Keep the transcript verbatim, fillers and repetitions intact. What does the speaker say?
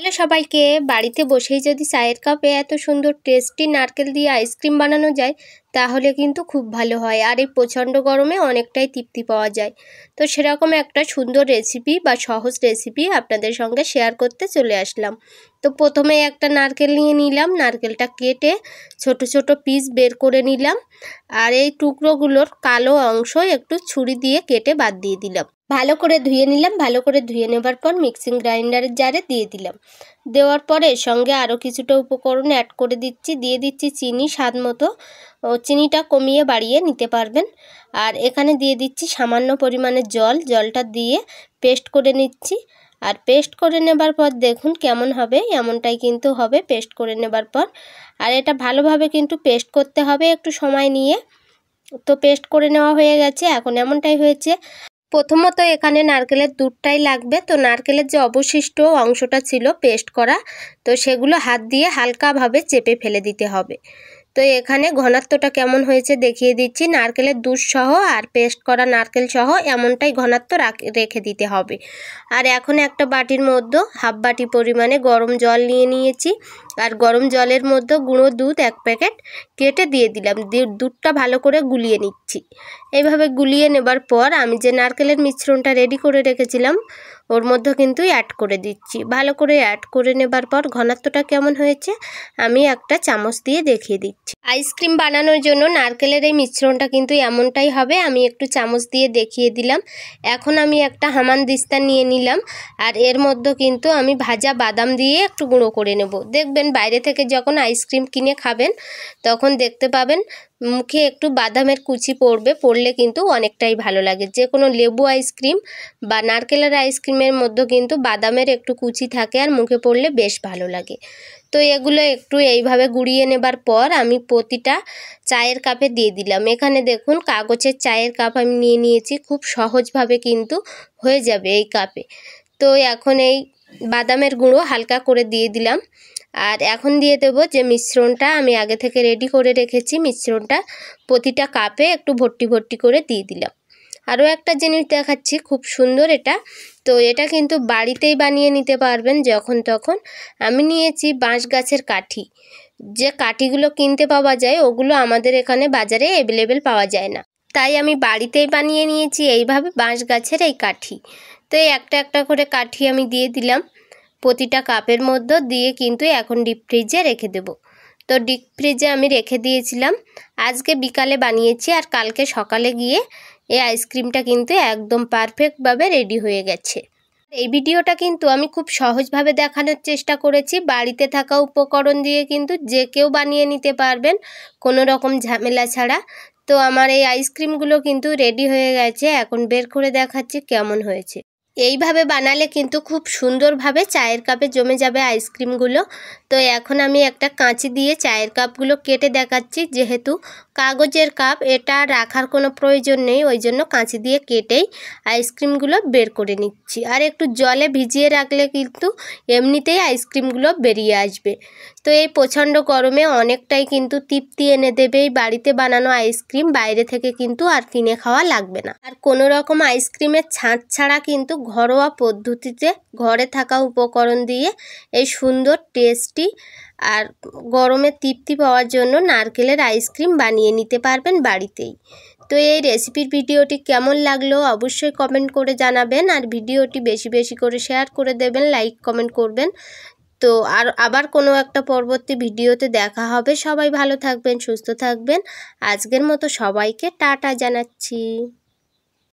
Hello সবাইকে, বাড়িতে বসেই যদি চায়ের কাপে এত সুন্দর টেস্টি নারকেল দিয়ে আইসক্রিম বানানো যায় তাহলে কিন্তু খুব ভালো হয়। আর এই প্রচণ্ড গরমে অনেকটাই তৃপ্তি পাওয়া যায়। তো সেরকম একটা সুন্দর রেসিপি বা সহজ রেসিপি আপনাদের সঙ্গে শেয়ার করতে চলে আসলাম। তো প্রথমে একটা নারকেল নিয়ে নিলাম, নারকেলটা কেটে ছোট ছোট পিস বের করে নিলাম। আর এই টুকরোগুলোর কালো অংশ একটু ছুরি দিয়ে কেটে বাদ দিয়ে দিলাম। ভালো করে ধুয়ে নিলাম। ভালো করে ধুয়ে নেবার পর মিক্সিং গ্রাইন্ডারের জারে দিয়ে দিলাম। দেওয়ার পরে এর সঙ্গে আরও কিছুটা উপকরণ অ্যাড করে দিচ্ছি। দিয়ে দিচ্ছি চিনি স্বাদ মতো, ও চিনিটা কমিয়ে বাড়িয়ে নিতে পারবেন। আর এখানে দিয়ে দিচ্ছি সামান্য পরিমাণে জল, জলটা দিয়ে পেস্ট করে নিচ্ছি। আর পেস্ট করে নেবার পর দেখুন কেমন হবে, এমনটাই কিন্তু হবে পেস্ট করে নেবার পর। আর এটা ভালোভাবে কিন্তু পেস্ট করতে হবে একটু সময় নিয়ে। তো পেস্ট করে নেওয়া হয়ে গেছে, এখন এমনটাই হয়েছে। প্রথমত এখানে নারকেলের দুধটাই লাগবে। তো নারকেলের যে অবশিষ্ট অংশটা ছিল পেস্ট করা, তো সেগুলো হাত দিয়ে হালকাভাবে চেপে ফেলে দিতে হবে। তো এখানে ঘনত্বটা কেমন হয়েছে দেখিয়ে দিচ্ছি। নারকেলের দুধ সহ আর পেস্ট করা নারকেল সহ এমনটাই ঘনত্ব রেখে দিতে হবে। আর এখন একটা বাটির মধ্যে হাফ বাটি পরিমাণে গরম জল নিয়ে নিয়েছি। আর গরম জলের মধ্যে গুঁড়ো দুধ এক প্যাকেট কেটে দিয়ে দিলাম। দুধটা ভালো করে গুলিয়ে নিচ্ছি। এইভাবে গুলিয়ে নেবার পর আমি যে নারকেলের মিশ্রণটা রেডি করে রেখেছিলাম ওর মধ্যে কিন্তু অ্যাড করে দিচ্ছি। ভালো করে অ্যাড করে নেবার পর ঘনত্বটা কেমন হয়েছে আমি একটা চামচ দিয়ে দেখিয়ে দিচ্ছি। আইসক্রিম বানানোর জন্য নারকেলের এই মিশ্রণটা কিন্তু এমনটাই হবে। আমি একটু চামচ দিয়ে দেখিয়ে দিলাম। এখন আমি একটা হামানদিস্তা নিয়ে নিলাম। আর এর মধ্যে কিন্তু আমি ভাজা বাদাম দিয়ে একটু গুঁড়ো করে নেব। দেখবেন বাইরে থেকে যখন আইসক্রিম কিনে খাবেন তখন দেখতে পাবেন মুখে একটু বাদামের কুচি পড়বে, পড়লে কিন্তু অনেকটাই ভালো লাগে। যে কোনো লেবু আইসক্রিম বা নারকেলের আইসক্রিমের মধ্যে কিন্তু বাদামের একটু কুচি থাকে আর মুখে পড়লে বেশ ভালো লাগে। তো এগুলো একটু এইভাবে গুঁড়িয়ে নেবার পর আমি প্রতিটা চায়ের কাপে দিয়ে দিলাম। এখানে দেখুন কাগজের চায়ের কাপ আমি নিয়ে নিয়েছি, খুব সহজভাবে কিন্তু হয়ে যাবে এই কাপে। তো এখন এই বাদামের গুঁড়ো হালকা করে দিয়ে দিলাম। আর এখন দিয়ে দেবো যে মিশ্রণটা আমি আগে থেকে রেডি করে রেখেছি, মিশ্রণটা প্রতিটা কাপে একটু ভর্তি ভর্তি করে দিয়ে দিলাম। আরও একটা জিনিস দেখাচ্ছি, খুব সুন্দর এটা। তো এটা কিন্তু বাড়িতেই বানিয়ে নিতে পারবেন যখন তখন। আমি নিয়েছি বাঁশ গাছের কাঠি। যে কাঠিগুলো কিনতে পাওয়া যায় ওগুলো আমাদের এখানে বাজারে অ্যাভেলেবেল পাওয়া যায় না, তাই আমি বাড়িতেই বানিয়ে নিয়েছি এইভাবে বাঁশ গাছের এই কাঠি। তো এই একটা একটা করে কাঠি আমি দিয়ে দিলাম প্রতিটা কাপের মধ্যে দিয়ে কিন্তু এখন ডিপ ফ্রিজে রেখে দেব। তো ডিপ ফ্রিজে আমি রেখে দিয়েছিলাম, আজকে বিকালে বানিয়েছি আর কালকে সকালে গিয়ে এই আইসক্রিমটা কিন্তু একদম পারফেক্টভাবে রেডি হয়ে গেছে। এই ভিডিওটা কিন্তু আমি খুব সহজভাবে দেখানোর চেষ্টা করেছি। বাড়িতে থাকা উপকরণ দিয়ে কিন্তু যে কেউ বানিয়ে নিতে পারবেন কোনো রকম ঝামেলা ছাড়া। তো আমার এই আইসক্রিমগুলো কিন্তু রেডি হয়ে গেছে, এখন বের করে দেখাচ্ছি কেমন হয়েছে। এইভাবে বানালে কিন্তু খুব সুন্দরভাবে চায়ের কাপে জমে যাবে আইসক্রিমগুলো। তো এখন আমি একটা কাঁচি দিয়ে চায়ের কাপগুলো কেটে দেখাচ্ছি। যেহেতু কাগজের কাপ, এটা রাখার কোনো প্রয়োজন নেই, ওই জন্য কাঁচি দিয়ে কেটেই আইসক্রিমগুলো বের করে নিচ্ছি। আর একটু জলে ভিজিয়ে রাখলে কিন্তু এমনিতেই আইসক্রিমগুলো বেরিয়ে আসবে। তো এই প্রচণ্ড গরমে অনেকটাই কিন্তু তৃপ্তি এনে দেবে এই বাড়িতে বানানো আইসক্রিম। বাইরে থেকে কিন্তু আর কিনে খাওয়া লাগবে না। আর কোনো রকম আইসক্রিমের ছাঁচ ছাড়া কিন্তু ঘরোয়া পদ্ধতিতে ঘরে থাকা উপকরণ দিয়ে এই সুন্দর টেস্টি আর গরমে তৃপ্তি পাওয়ার জন্য নারকেলের আইসক্রিম বানিয়ে নিতে পারবেন বাড়িতেই। তো এই রেসিপির ভিডিওটি কেমন লাগলো অবশ্যই কমেন্ট করে জানাবেন। আর ভিডিওটি বেশি বেশি করে শেয়ার করে দেবেন, লাইক কমেন্ট করবেন। তো আর আবার কোনো একটা পরবর্তী ভিডিওতে দেখা হবে। সবাই ভালো থাকবেন, সুস্থ থাকবেন। আজকের মতো সবাইকে টাটা জানাচ্ছি।